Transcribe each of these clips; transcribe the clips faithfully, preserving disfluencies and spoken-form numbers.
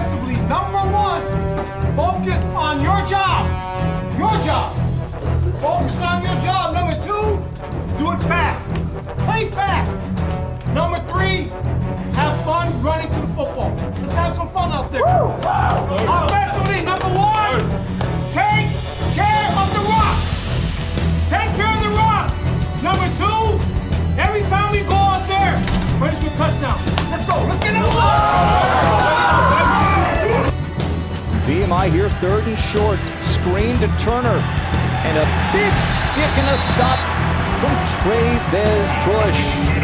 offensively, number one, focus on your job. Your job. Focus on your job. Number two, do it fast. Play fast. Number three, have fun running to the football. Let's have some fun out there. Offensively, number one, take care of the rock. Take care of the rock. Number two, every time we go out there, ready for a touchdown. Let's go. Let's get number one. V M I here, third and short. Screen to Turner. And a big stick and a stop from Travis Bush.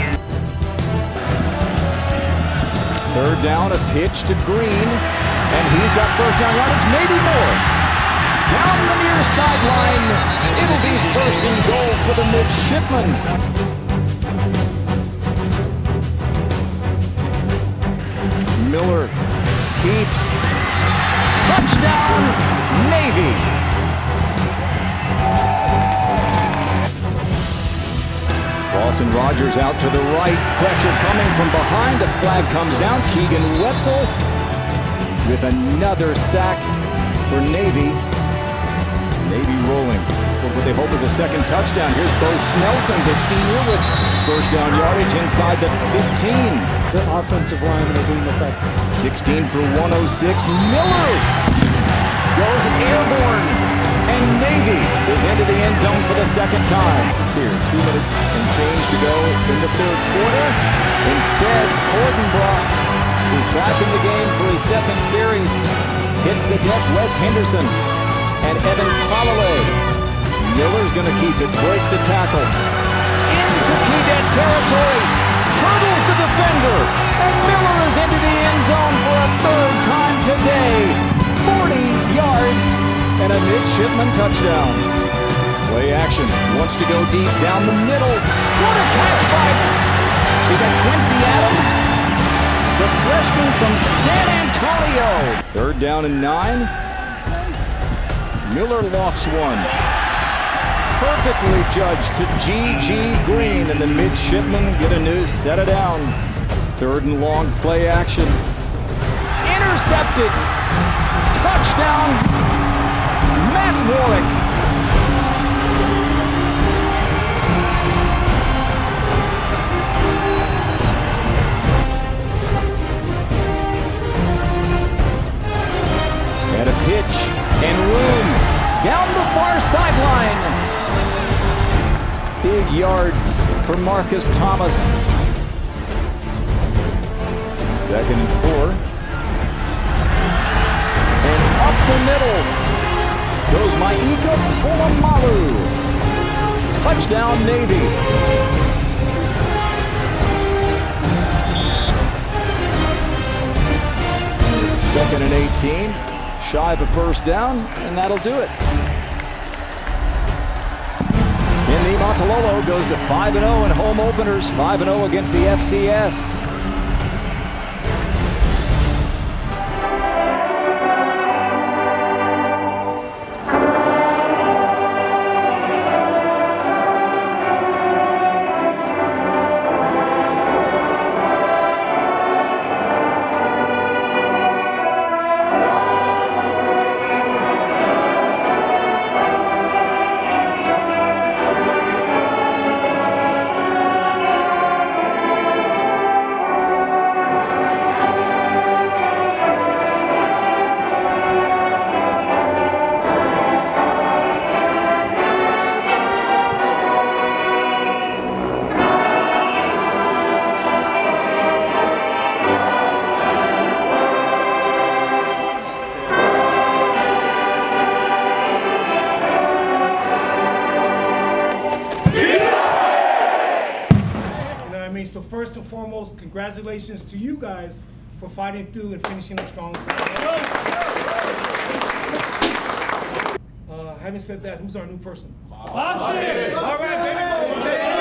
Third down, a pitch to Green. And he's got first down yardage, maybe more. Down the near sideline. It'll be first and goal for the midshipmen. Miller keeps. Touchdown, Navy. Boston Rogers out to the right. Pressure coming from behind. A flag comes down. Keegan Wetzel with another sack for Navy. Navy rolling for what they hope is a second touchdown. Here's Bo Snelson, the senior, with first down yardage inside the fifteen. The offensive linemen are being effective. sixteen for one oh six. Miller goes airborne, and Navy is into the end zone for the second time. It's here, two minutes and change to go in the third quarter. Instead, Cordenbrock, who's back in the game for his second series, hits the deck. Wes Henderson and Evan Holloway. Miller's going to keep it, breaks a tackle. Into Keedet territory, hurdles the defender, and Miller is into the end zone for a third time today. forty yards and a midshipman touchdown. Play action, wants to go deep down the middle. What a catch by we got Quincy Adams, the freshman from San Antonio. Third down and nine. Miller lofts one. Perfectly judged to G G Green, and the midshipmen get a new set of downs. Third and long, play action. Intercepted. Touchdown, Matt Warwick. And a pitch and room down the far sideline. Big yards for Marcus Thomas. Second and four. And up the middle goes Maika Polamalu. Touchdown, Navy. Second and eighteen. Shy of a first down, and that'll do it. Indy Montalolo goes to five and oh in home openers, five and oh against the F C S. So first and foremost, congratulations to you guys for fighting through and finishing up strong. Uh, having said that, who's our new person? Boston! All right, baby.